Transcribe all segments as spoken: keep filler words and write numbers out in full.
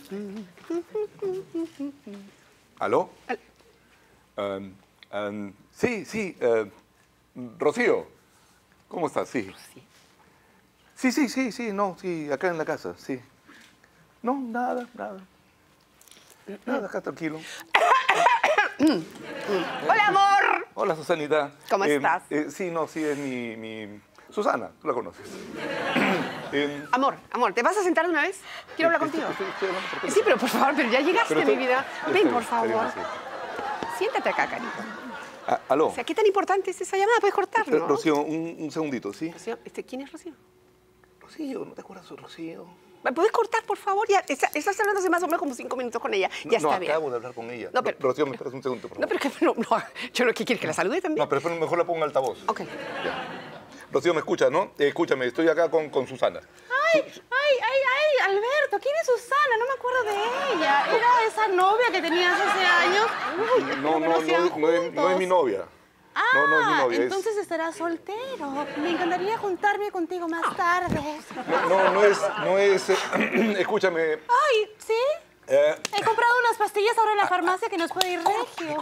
¿Aló? Al... Um, um, sí, sí. Uh, Rocío, ¿cómo estás? Sí. Rocío. Sí, sí, sí, sí, no, sí, acá en la casa, sí. No, nada, nada. Nada, acá tranquilo. Hola, amor. Hola, Susanita. ¿Cómo eh, estás? Eh, sí, no, sí, es mi, mi... Susana, tú la conoces. eh, Amor, amor, ¿te vas a sentar de una vez? Quiero hablar estoy, contigo. Estoy, estoy hablando por Sí, pero por favor, pero ya llegaste, pero estoy, mi vida. Ven, estoy, por favor. estoy Siéntate acá, cariño. Ah, ¿aló? O sea, ¿qué tan importante es esa llamada? Puedes cortar, ¿no? Rocío, un, un segundito, ¿sí? Rocío, este, ¿quién es Rocío? Rocío, ¿no te acuerdas de Rocío? ¿Puedes cortar, por favor? Ya, esa- estás hablando hace más o menos como cinco minutos con ella. No, Ya no, está bien. acabo de hablar con ella. No, pero- Rocío, me esperas un segundo, por favor. No, pero que no, no, yo lo que quiero es que la salude también. No, pero espera, mejor la pongo en altavoz. Ok. Ya. Rocío, ¿me escuchas, no? Eh, escúchame, estoy acá con, con Susana. Ay, ay, ay, ay, Alberto, ¿quién es Susana? No me acuerdo de ella. Era esa novia que tenías hace años. Uy, No, que no, no, conocían no, no es, no es mi juntos. novia. Ah, no, no es mi novia. entonces estarás soltero. Me encantaría juntarme contigo más tarde. Es... No, no, no es, no es... eh, escúchame. Ay, ¿sí? Eh, He comprado unas pastillas ahora en la farmacia que nos puede ir regio.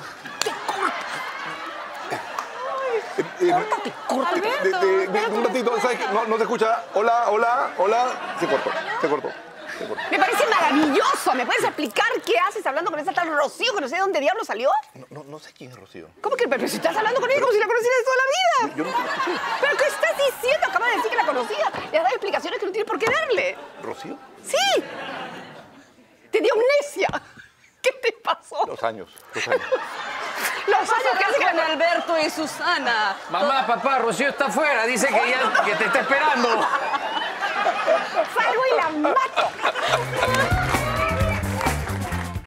eh, eh, Córtate, córtate. Alberto, de- de- de- espera que un me ratito, escuche. ¿sabes qué? No, no se escucha. Hola, hola, hola. Se cortó, se cortó, se cortó. Me parece maravilloso. ¿Me puedes explicar qué haces hablando con esa tal Rocío que no sé de dónde diablo salió? No, no, no sé quién es Rocío. ¿Cómo que? Pero si estás hablando con ella como si la conocieras de toda la vida. Yo no te escuché. ¿Pero qué estás diciendo? Acabas de decir que la conocía. Le has dado explicaciones que no tiene por qué darle. ¿Rocío? ¡Sí! ¡Te dio amnesia! ¿Qué te pasó? Los años, los años. Los años que hace que con la... Alberto y Susana. Mamá, papá, Rocío está afuera. Dice que ya que te está esperando. Salgo y la mato.